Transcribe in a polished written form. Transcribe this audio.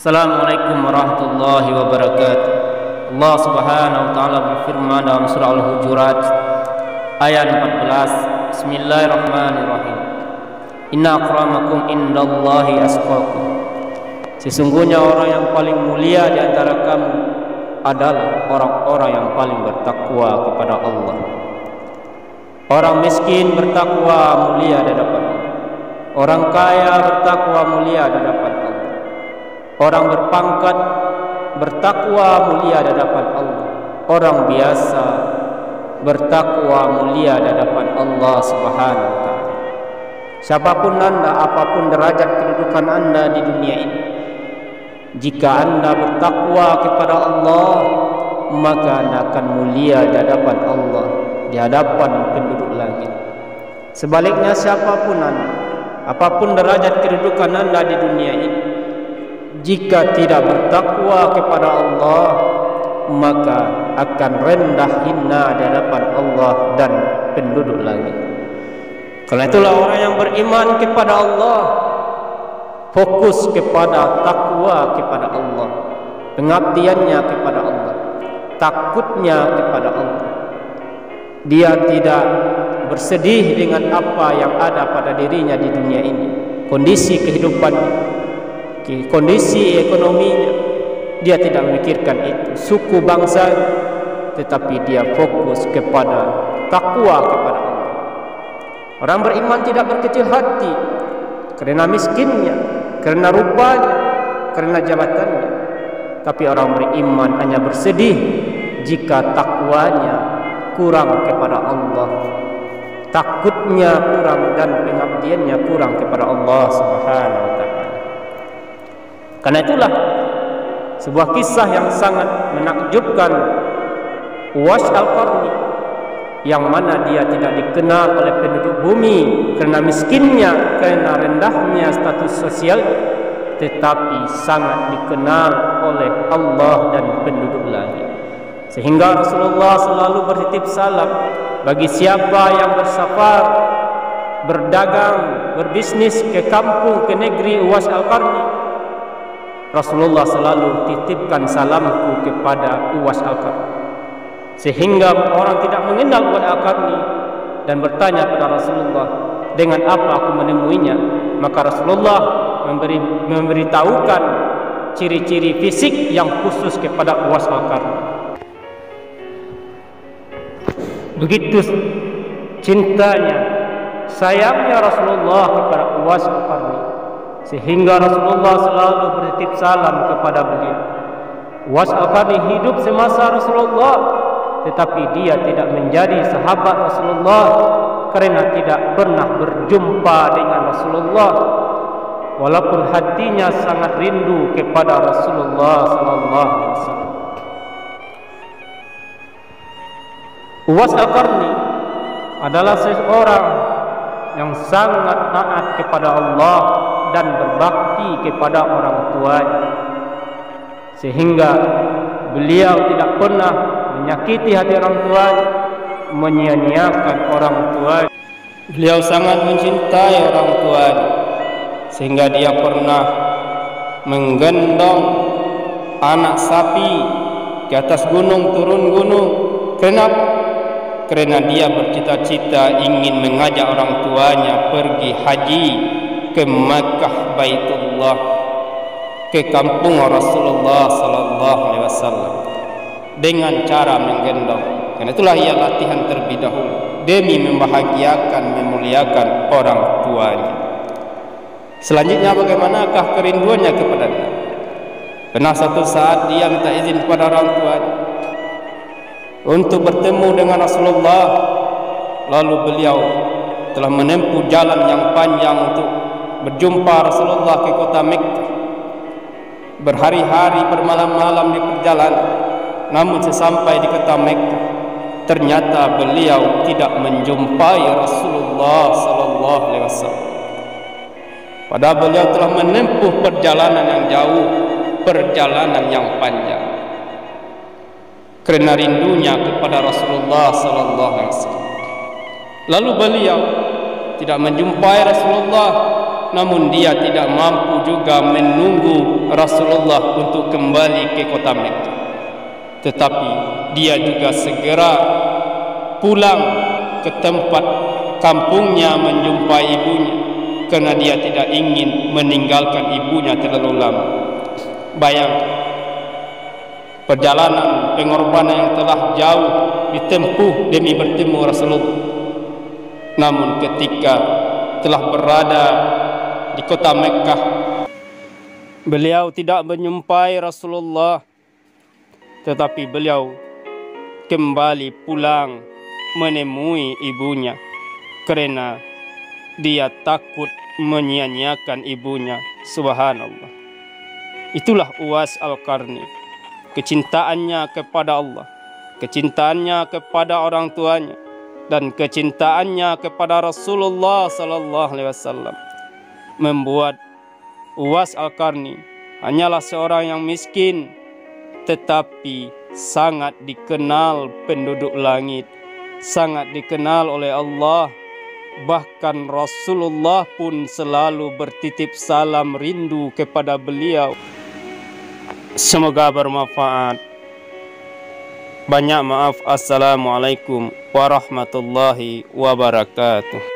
Assalamualaikum warahmatullahi wabarakatuh. Allah Subhanahu wa taala berfirman dalam surah Al-Hujurat ayat 14. Bismillahirrahmanirrahim. Inna akramakum indallahi asqakum. Sesungguhnya orang yang paling mulia di antara kamu adalah orang-orang yang paling bertakwa kepada Allah. Orang miskin bertakwa mulia di hadapan Allah. Orang kaya bertakwa mulia di hadapan Allah. Orang berpangkat bertakwa mulia di hadapan Allah. Orang biasa bertakwa mulia di hadapan Allah Subhanahu wa taala. Siapapun anda, apapun derajat kedudukan anda di dunia ini, jika anda bertakwa kepada Allah, maka anda akan mulia di hadapan Allah, di hadapan penduduk langit. Sebaliknya, siapapun anda, apapun derajat kedudukan anda di dunia ini, jika tidak bertakwa kepada Allah, maka akan rendah hina di hadapan Allah dan penduduk langit. Karena itulah orang yang beriman kepada Allah fokus kepada takwa kepada Allah, pengabdiannya kepada Allah, takutnya kepada Allah. Dia tidak bersedih dengan apa yang ada pada dirinya di dunia ini, kondisi kehidupannya, kondisi ekonominya. Dia tidak memikirkan itu, suku bangsa, tetapi dia fokus kepada takwa kepada Allah. Orang beriman tidak berkecil hati kerana miskinnya, kerana rupanya, kerana jabatannya. Tapi orang beriman hanya bersedih jika takwanya kurang kepada Allah, takutnya kurang, dan pengabdiannya kurang kepada Allah Subhanahu wa taala. Karena itulah sebuah kisah yang sangat menakjubkan Uwais Al-Qarni, yang mana dia tidak dikenal oleh penduduk bumi kerana miskinnya, kerana rendahnya status sosial, tetapi sangat dikenal oleh Allah dan penduduk langit. Sehingga Rasulullah selalu bertitip salam bagi siapa yang bersafar, berdagang, berbisnis ke kampung, ke negeri Uwais Al-Qarni. Rasulullah selalu titipkan salamku kepada Uwais Al-Qarni, sehingga orang tidak mengenal Uwais Al-Qarni dan bertanya kepada Rasulullah, dengan apa aku menemuinya? Maka Rasulullah memberitahukan ciri-ciri fisik yang khusus kepada Uwais Al-Qarni. Begitu cintanya, sayangnya Rasulullah kepada Uwais Al-Qarni, sehingga Rasulullah selalu bertitip salam kepada beliau. Uwais Al-Qarni hidup semasa Rasulullah, tetapi dia tidak menjadi sahabat Rasulullah kerana tidak pernah berjumpa dengan Rasulullah, walaupun hatinya sangat rindu kepada Rasulullah sallallahu alaihi wasallam. Uwais Al-Qarni adalah seorang yang sangat taat kepada Allah dan berbakti kepada orang tuanya, sehingga beliau tidak pernah menyakiti hati orang tuanya, menyia-nyiakan orang tuanya. Beliau sangat mencintai orang tuanya, sehingga dia pernah menggendong anak sapi ke atas gunung, turun gunung. Kenapa? Kerana dia bercita-cita ingin mengajak orang tuanya pergi haji ke Makkah Baitullah, ke kampung Rasulullah sallallahu alaihi wasallam, dengan cara menggendong. Karena itulah ia latihan terlebih dahulu demi membahagiakan, memuliakan orang tuanya. Selanjutnya, bagaimanakah kerinduannya kepadanya? Pernah satu saat dia minta izin kepada orang tuanya untuk bertemu dengan Rasulullah. Lalu beliau telah menempuh jalan yang panjang untuk berjumpa Rasulullah ke kota Mekah. Berhari-hari, bermalam-malam di perjalanan. Namun sesampai di kota Mekah, ternyata beliau tidak menjumpai Rasulullah sallallahu alaihi wasallam. Padahal beliau telah menempuh perjalanan yang jauh, perjalanan yang panjang, kerana rindunya kepada Rasulullah sallallahu alaihi wasallam. Lalu beliau tidak menjumpai Rasulullah, namun dia tidak mampu juga menunggu Rasulullah untuk kembali ke kota Mekah. Tetapi dia juga segera pulang ke tempat kampungnya menjumpai ibunya, karena dia tidak ingin meninggalkan ibunya terlalu lama. Bayangkan perjalanan pengorbanan yang telah jauh ditempuh demi bertemu Rasulullah. Namun ketika telah berada di kota Mekah, beliau tidak menjumpai Rasulullah, tetapi beliau kembali pulang menemui ibunya karena dia takut menyia-nyiakan ibunya. Subhanallah. Itulah Uwais Al-Qarni, kecintaannya kepada Allah, kecintaannya kepada orang tuanya, dan kecintaannya kepada Rasulullah sallallahu alaihi wasallam membuat Uwais Al-Qarni hanyalah seorang yang miskin, tetapi sangat dikenal penduduk langit, sangat dikenal oleh Allah. Bahkan Rasulullah pun selalu bertitip salam rindu kepada beliau. Semoga bermanfaat. Banyak maaf. Assalamualaikum warahmatullahi wabarakatuh.